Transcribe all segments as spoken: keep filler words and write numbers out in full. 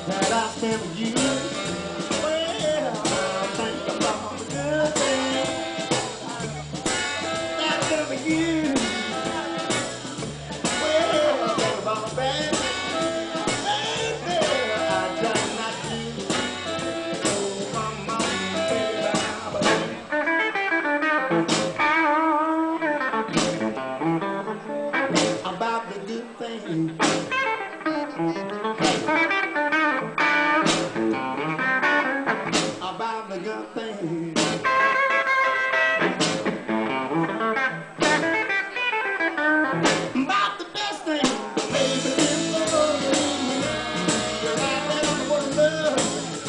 that I spent with you. Well, I think about the good things that I did with you. Well, I think about the bad things, baby, I try not to. Oh, come on, baby, about the good things. About the good things. About the best thing. Baby, this love. You're right there for love.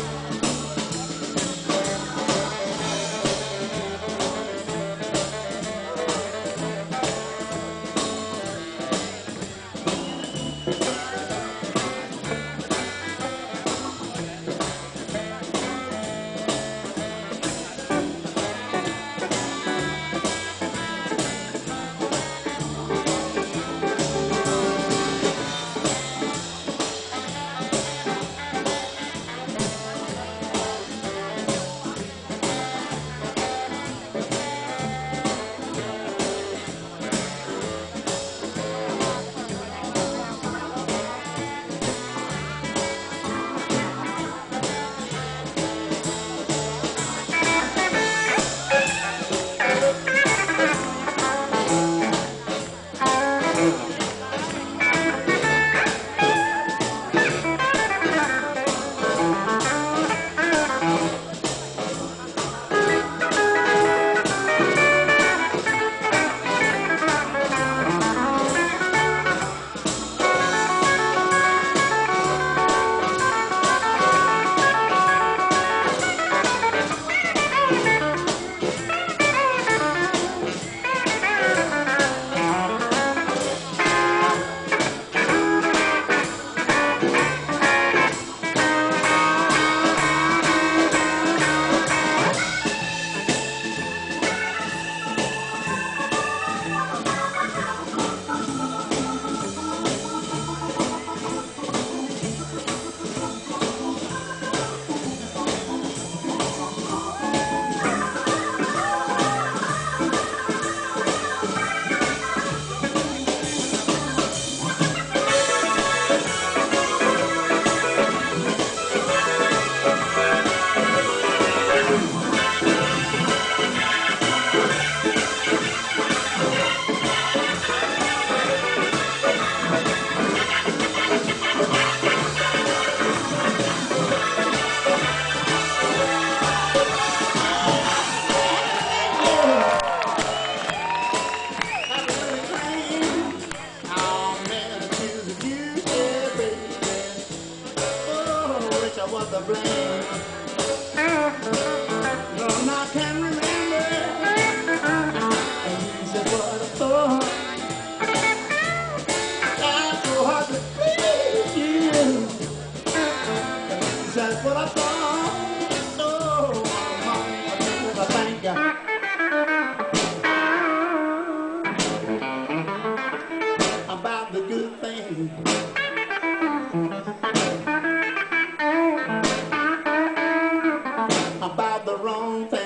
I was the blame. No, I can't remember. And you said what I thought. Tried so hard to please you. That's what I thought. So, mama, I thank you. About the good things. About the wrong thing.